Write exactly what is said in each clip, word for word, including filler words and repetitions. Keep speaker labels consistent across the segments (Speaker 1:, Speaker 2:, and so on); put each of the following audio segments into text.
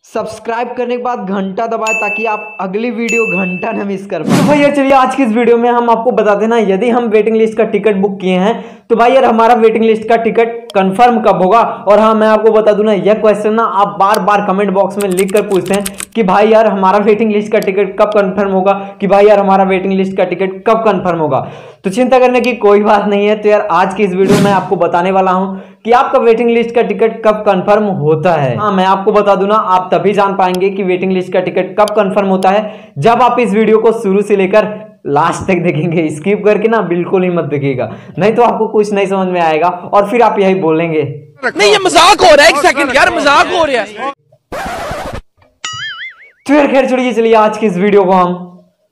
Speaker 1: Subscribe करने के बाद घंटा दबाएं ताकि आप अगली वीडियो घंटा न मिस कर पाए। तो भाई यार चलिए आज की इस वीडियो में हम आपको बताते हैं ना, यदि हम वेटिंग लिस्ट का टिकट बुक किए हैं तो भाई यार हमारा वेटिंग लिस्ट का टिकट कंफर्म कब होगा। और हाँ मैं आपको बता दूं ना, यह क्वेश्चन ना आप बार बार कमेंट बॉक्स में लिख कर पूछते हैं कि भाई यार हमारा वेटिंग लिस्ट का टिकट कब कंफर्म होगा, कि भाई यार हमारा वेटिंग लिस्ट का टिकट कब कंफर्म होगा। तो चिंता करने की कोई बात नहीं है। तो यार आज की इस वीडियो में आपको बताने वाला हूं कि आपका वेटिंग लिस्ट का टिकट कब कंफर्म होता है। हाँ मैं आपको बता दूं ना, आप तभी जान पाएंगे कि वेटिंग लिस्ट का टिकट कब कंफर्म होता है जब आप इस वीडियो को शुरू से लेकर लास्ट तक देखेंगे। स्किप करके ना बिल्कुल ही मत देखिएगा, नहीं तो आपको कुछ नहीं समझ में आएगा और फिर आप यही बोलेंगे
Speaker 2: नहीं ये मजाक हो रहा है। एक सेकंड यार, मजाक हो रहा है।
Speaker 1: तो यार खैर छोड़िए, चलिए आज की इस वीडियो को हम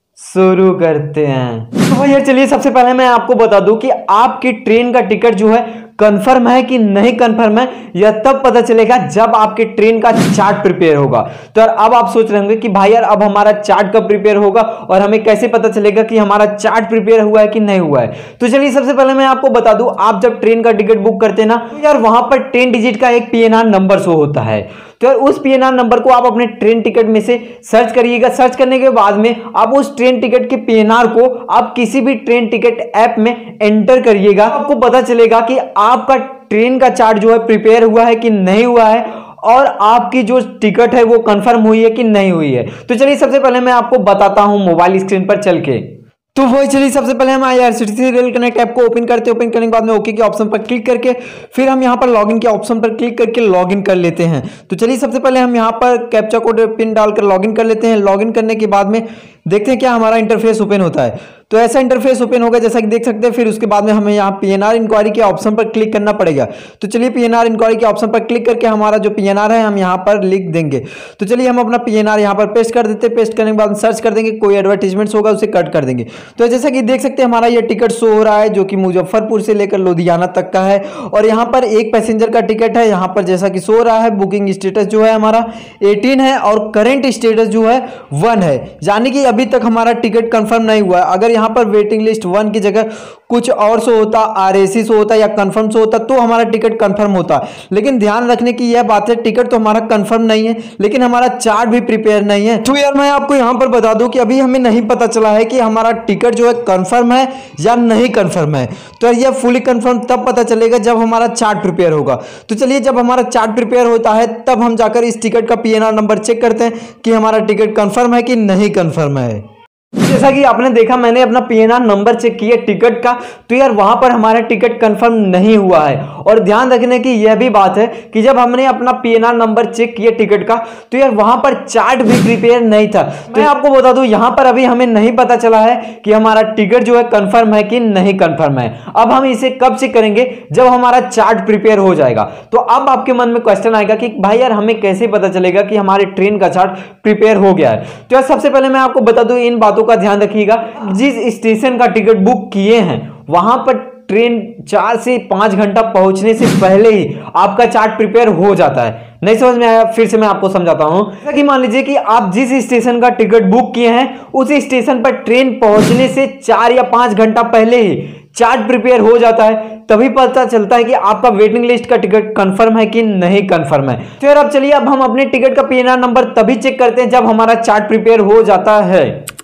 Speaker 1: शुरू करते हैं। तो भाई यार चलिए सबसे पहले मैं आपको बता दूं कि आपकी ट्रेन का टिकट जो है कंफर्म है कि नहीं कंफर्म है, यह तब पता चलेगा जब आपके ट्रेन का चार्ट प्रिपेयर होगा। तो यार अब आप सोच रहे होंगे कि भाई यार अब हमारा चार्ट कब प्रिपेयर होगा और हमें कैसे पता चलेगा कि हमारा चार्ट प्रिपेयर हुआ है कि नहीं हुआ है। तो चलिए सबसे पहले मैं आपको बता दूं, आप जब ट्रेन का टिकट बुक करते हैं ना, तो यार वहां पर टेन डिजिट का एक पीएनआर नंबर शो होता है। तो यार उस पीएनआर नंबर को आप अपने ट्रेन टिकट में से सर्च करिएगा। सर्च करने के बाद में आप उस ट्रेन टिकट के पीएनआर को आप किसी भी ट्रेन टिकट ऐप में एंटर करिएगा। आपको पता चलेगा कि आपका ट्रेन का चार्ट जो है प्रिपेयर हुआ है कि नहीं हुआ है और आपकी जो टिकट है वो कंफर्म हुई है कि नहीं हुई है। तो चलिए सबसे पहले मैं आपको बताता हूं मोबाइल स्क्रीन पर चल के। तो वही चलिए सबसे पहले हम आईआरसीटीसी रेल कनेक्ट ऐप को ओपन करते हैं। ओपन करने के बाद में ओके के ऑप्शन पर क्लिक करके फिर हम यहाँ पर लॉगिन के ऑप्शन पर क्लिक करके लॉगिन कर लेते हैं। तो चलिए सबसे पहले हम यहाँ पर कैप्चा कोड पिन डालकर लॉगिन कर लेते हैं। लॉगिन करने के बाद में देखते हैं क्या हमारा इंटरफेस ओपन होता है। तो ऐसा इंटरफेस ओपन होगा जैसा कि देख सकते हैं। फिर उसके बाद में हमें यहाँ पीएनआर इंक्वायरी के ऑप्शन पर क्लिक करना पड़ेगा। तो चलिए पीएनआर इंक्वायरी के ऑप्शन पर क्लिक करके हमारा जो पीएनआर है हम यहाँ पर लिख देंगे। तो चलिए हम अपना पीएनआर यहाँ पर पेस्ट कर देते हैं। पेस्ट करने के बाद सर्च कर देंगे, कोई एडवर्टीजमेंट्स होगा उसे कट कर देंगे। तो जैसा कि देख सकते हैं हमारा ये टिकट शो हो रहा है जो कि मुजफ्फरपुर से लेकर लुधियाना तक का है और यहाँ पर एक पैसेंजर का टिकट है। यहाँ पर जैसा कि शो रहा है बुकिंग स्टेटस जो है हमारा एटीन है और करेंट स्टेटस जो है वन है, यानी कि अभी तक हमारा टिकट कंफर्म नहीं हुआ है। अगर यहाँ पर वेटिंग लिस्ट वन की जगह कुछ और शो होता, आरएसी शो होता या कंफर्म शो होता तो हमारा टिकट कंफर्म होता। लेकिन ध्यान रखने की यह बात है, टिकट तो हमारा कंफर्म नहीं है लेकिन हमारा चार्ट भी प्रिपेयर नहीं है। तो यार मैं आपको यहाँ पर बता दूं कि अभी हमें नहीं पता चला है कि हमारा टिकट जो है कंफर्म है या नहीं कंफर्म है। तो यह फुली कंफर्म तब पता चलेगा जब हमारा चार्ट प्रिपेयर होगा। तो चलिए जब हमारा चार्ट प्रिपेयर होता है तब हम जाकर इस टिकट का पीएनआर नंबर चेक करते हैं कि हमारा टिकट कंफर्म है कि नहीं कंफर्म है। जैसा कि आपने देखा मैंने अपना पीएनआर नंबर चेक किया टिकट का, तो यार वहां पर हमारा टिकट कंफर्म नहीं हुआ है। और ध्यान रखने की यह भी बात है कि जब हमने अपना पीएनआर नंबर चेक किया टिकट का तो यार वहां पर चार्ट भी प्रिपेयर नहीं था। तो मैं आपको बता दूं यहां पर अभी हमें नहीं पता चला है कि हमारा टिकट जो है कंफर्म है कि नहीं कंफर्म है। अब हम इसे कब चेक करेंगे, जब हमारा चार्ट प्रिपेयर हो जाएगा। तो अब आपके मन में क्वेश्चन आएगा कि भाई यार हमें कैसे पता चलेगा कि हमारे ट्रेन का चार्ट प्रिपेयर हो गया है। तो यार सबसे पहले मैं आपको बता दूं, इन बातों का ध्यान रखिएगा। जिस स्टेशन का टिकट बुक किए हैं वहां पर ट्रेन चार से पांच घंटा पहुंचने से पहले ही आपका चार्ट प्रिपेयर हो जाता है। नहीं समझ में आया, फिर से मैं आपको समझाता हूं। जैसा कि मान लीजिए कि आप जिस स्टेशन का टिकट बुक किए हैं उस स्टेशन पर ट्रेन पहुंचने से चार या पांच घंटा पहले ही चार्ट प्रिपेयर हो जाता है, तभी पता चलता है कि आपका वेटिंग लिस्ट का टिकट कंफर्म है कि नहीं कंफर्म है। तो यार अब चलिए अब हम अपने टिकट का पीएनआर नंबर तभी चेक करते हैं जब हमारा चार्ट प्रिपेयर हो जाता है।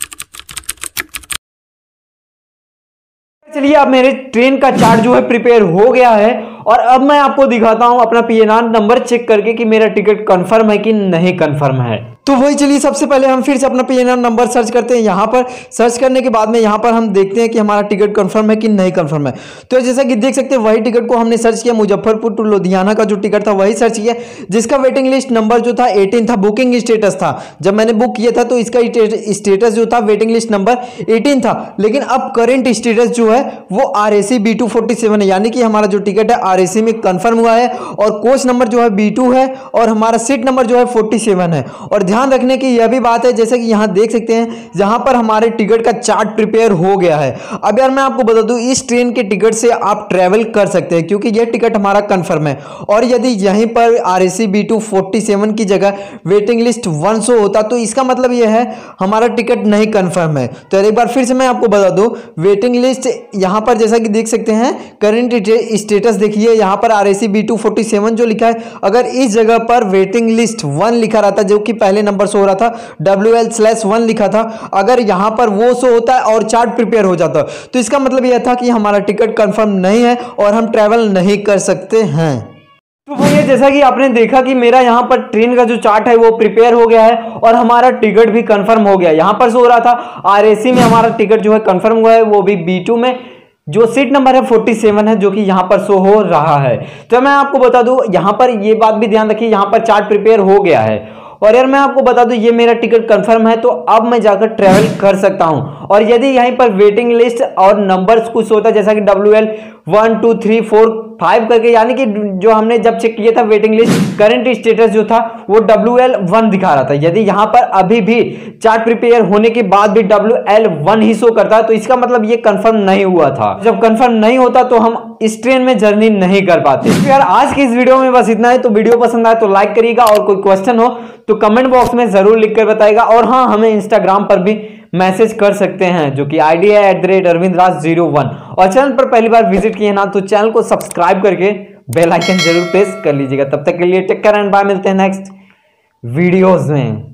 Speaker 1: चलिए अब मेरे ट्रेन का चार्ट जो है प्रिपेयर हो गया है और अब मैं आपको दिखाता हूं अपना पीएनआर नंबर चेक करके कि मेरा टिकट कंफर्म है कि नहीं कंफर्म है। तो वही चलिए सबसे पहले हम फिर से अपना पीएनआर नंबर सर्च करते हैं। यहाँ पर सर्च करने के बाद में यहाँ पर हम देखते हैं कि हमारा टिकट कंफर्म है कि नहीं कंफर्म है। तो जैसा कि देख सकते हैं वही टिकट को हमने सर्च किया, मुजफ्फरपुर टू लुधियाना का जो टिकट था वही सर्च किया, जिसका वेटिंग लिस्ट नंबर जो था एटीन था, बुकिंग स्टेटस था। जब मैंने बुक किया था तो इसका स्टेटस जो था वेटिंग लिस्ट नंबर एटीन था, लेकिन अब करेंट स्टेटस जो है वो R A C B two forty seven है, यानी कि हमारा जो टिकट है आर ए सी में कंफर्म हुआ है और कोच नंबर जो है बी टू है और हमारा सीट नंबर जो है फोर्टी सेवन है। और ध्यान रखने की यह भी बात है, जैसे कि यहाँ देख सकते हैं जहाँ पर हमारे टिकट का चार्ट प्रिपेयर हो गया है। अब यार मैं आपको बता दूं, इस ट्रेन के टिकट से आप ट्रैवल कर सकते हैं क्योंकि यह टिकट हमारा कंफर्म है। और यदि यहीं पर R A C B two forty seven की जगह वेटिंग लिस्ट वन शो होता तो इसका मतलब यह है हमारा टिकट नहीं कंफर्म है। तो एक बार फिर से मैं आपको बता दूं, वेटिंग लिस्ट यहाँ पर जैसा कि देख सकते हैं करंट स्टेटस देखिए, यहाँ पर R A C B two forty seven जो लिखा है, अगर इस जगह पर वेटिंग लिस्ट वन लिखा रहता जो कि पहले नंबर शो हो रहा था, डब्ल्यू एल स्लैश वन लिखा था, अगर यहाँ पर वो शो होता है और चार्ट प्रिपेयर हो जाता तो इसका मतलब यह था कि हमारा टिकट कंफर्म नहीं है और हम ट्रैवल नहीं कर सकते हैं। तो भैया जैसा कि आपने देखा कि मेरा यहाँ पर ट्रेन का जो चार्ट है वो प्रिपेयर हो गया है और हमारा टिकट भी कंफर्म हो गया। यहाँ पर शो हो रहा था आर ए सी में हमारा टिकट जो है कंफर्म हुआ है, वो भी बी टू में जो सीट नंबर है फोर्टी सेवन है, जो कि यहाँ पर शो हो रहा है। तो मैं आपको बता दूं, यहाँ पर ये बात भी ध्यान रखिए, यहाँ पर चार्ट प्रिपेयर हो गया है और यार मैं आपको बता दूं ये मेरा टिकट कंफर्म है, तो अब मैं जाकर ट्रैवल कर सकता हूं। और यदि यहीं पर वेटिंग लिस्ट और नंबर्स कुछ होता है जैसा कि W L one two three four five करके, यानी कि जो हमने जब चेक किया था वेटिंग लिस्ट करंट स्टेटस जो था वो डब्ल्यू एल वन दिखा रहा था, यदि यहां पर अभी भी चार्ट प्रिपेयर होने के बाद भी डब्ल्यू एल वन ही शो करता है तो इसका मतलब ये कंफर्म नहीं हुआ था। जब कंफर्म नहीं होता तो हम इस ट्रेन में जर्नी नहीं कर पाते। तो यार आज की इस वीडियो में बस इतना है। तो वीडियो पसंद आए तो लाइक करिएगा और कोई क्वेश्चन हो तो कमेंट बॉक्स में जरूर लिख कर बताइएगा। और हाँ, हमें इंस्टाग्राम पर भी मैसेज कर सकते हैं जो कि आईडी है at the rate Arvind Raj zero one. और चैनल पर पहली बार विजिट किए ना तो चैनल को सब्सक्राइब करके बेल आइकन जरूर प्रेस कर लीजिएगा। तब तक के लिए टेक केयर एंड बाय, मिलते हैं नेक्स्ट वीडियोस में।